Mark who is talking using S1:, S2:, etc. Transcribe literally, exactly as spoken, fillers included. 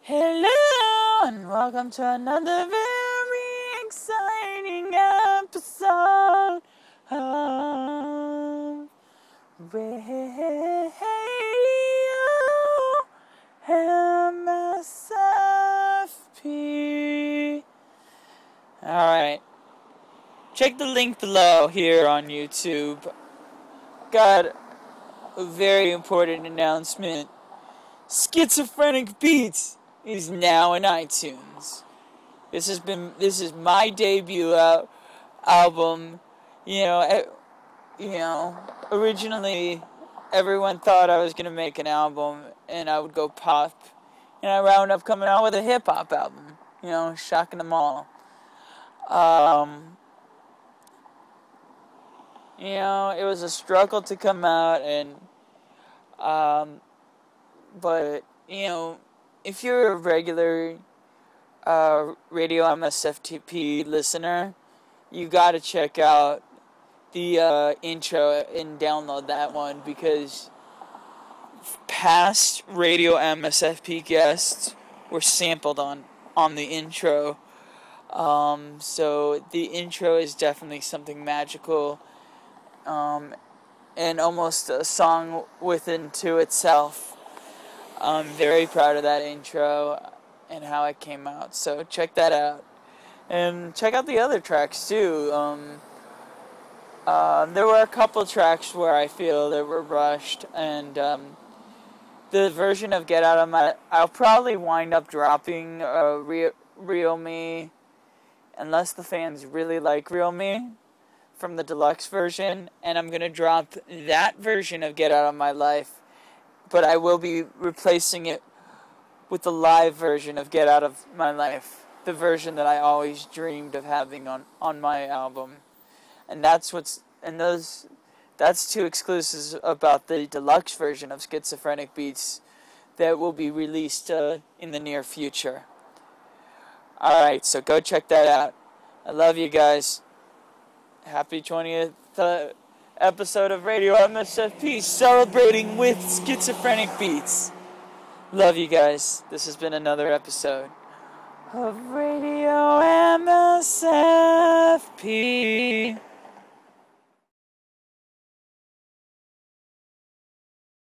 S1: Hello and welcome to another very exciting episode of Radio M S F P. Alright, check the link below here on YouTube. Got a very important announcement. Schizophrenic Beats is now in iTunes. This has been this is my debut uh, album. You know, uh, you know. Originally, everyone thought I was gonna make an album and I would go pop, and I wound up coming out with a hip hop album. You know, shocking them all. Um, you know, it was a struggle to come out, and um, but you know. If you're a regular uh, Radio M S F P listener, you gotta check out the uh, intro and download that one, because past Radio M S F P guests were sampled on, on the intro. Um, so the intro is definitely something magical, um, and almost a song within to itself. I'm very proud of that intro and how it came out, so check that out. And check out the other tracks too. Um, uh, there were a couple tracks where I feel they were rushed, and um, the version of Get Out of My... I'll probably wind up dropping uh, Real, Real Me, unless the fans really like Real Me, from the deluxe version, and I'm going to drop that version of Get Out of My Life. But I will be replacing it with the live version of Get Out of My Life, the version that I always dreamed of having on, on my album. And that's what's and those that's two exclusives about the deluxe version of Schizophrenic Beats that will be released uh, in the near future. Alright, so go check that out. I love you guys. Happy twentieth uh, episode of Radio M S F P, celebrating with Schizophrenic Beats. Love you guys. This has been another episode of Radio M S F P.